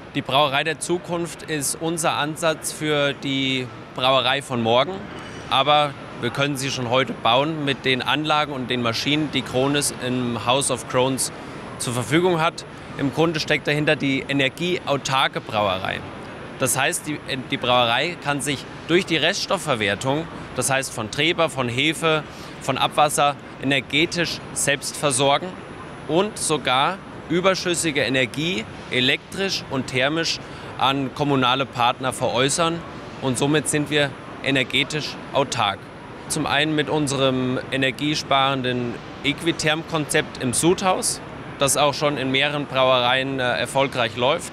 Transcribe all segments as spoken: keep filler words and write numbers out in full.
Die Brauerei der Zukunft ist unser Ansatz für die Brauerei von morgen, aber wir können sie schon heute bauen mit den Anlagen und den Maschinen, die Krones im House of Krones zur Verfügung hat. Im Grunde steckt dahinter die energieautarke Brauerei. Das heißt, die, die Brauerei kann sich durch die Reststoffverwertung, das heißt von Treber, von Hefe, von Abwasser, energetisch selbst versorgen und sogar überschüssige Energie elektrisch und thermisch an kommunale Partner veräußern. Und somit sind wir energetisch autark. Zum einen mit unserem energiesparenden Equitherm-Konzept im Sudhaus, das auch schon in mehreren Brauereien äh, erfolgreich läuft.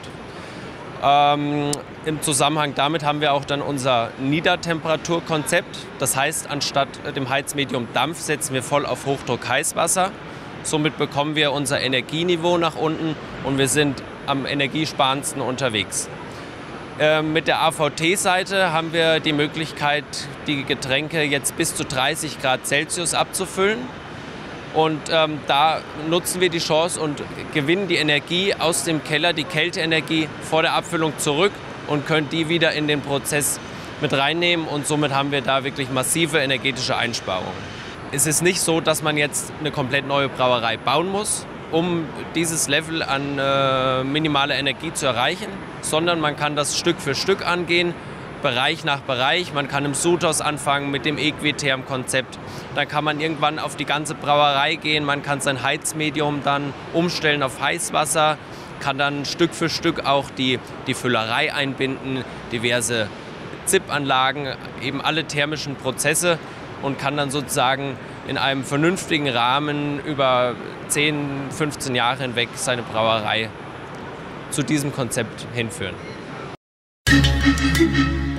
Ähm, Im Zusammenhang damit haben wir auch dann unser Niedertemperaturkonzept. Das heißt, anstatt dem Heizmedium Dampf setzen wir voll auf Hochdruck-Heißwasser. Somit bekommen wir unser Energieniveau nach unten und wir sind am energiesparendsten unterwegs. Äh, mit der A V T-Seite haben wir die Möglichkeit, die Getränke jetzt bis zu dreißig Grad Celsius abzufüllen. Und ähm, da nutzen wir die Chance und gewinnen die Energie aus dem Keller, die Kälteenergie vor der Abfüllung zurück und können die wieder in den Prozess mit reinnehmen. Und somit haben wir da wirklich massive energetische Einsparungen. Es ist nicht so, dass man jetzt eine komplett neue Brauerei bauen muss, um dieses Level an äh, minimaler Energie zu erreichen, sondern man kann das Stück für Stück angehen, Bereich nach Bereich. Man kann im Sudhaus anfangen mit dem Equitherm-Konzept. Dann kann man irgendwann auf die ganze Brauerei gehen. Man kann sein Heizmedium dann umstellen auf Heißwasser, kann dann Stück für Stück auch die, die Füllerei einbinden, diverse Z I P-Anlagen, eben alle thermischen Prozesse und kann dann sozusagen in einem vernünftigen Rahmen über zehn, fünfzehn Jahre hinweg seine Brauerei zu diesem Konzept hinführen.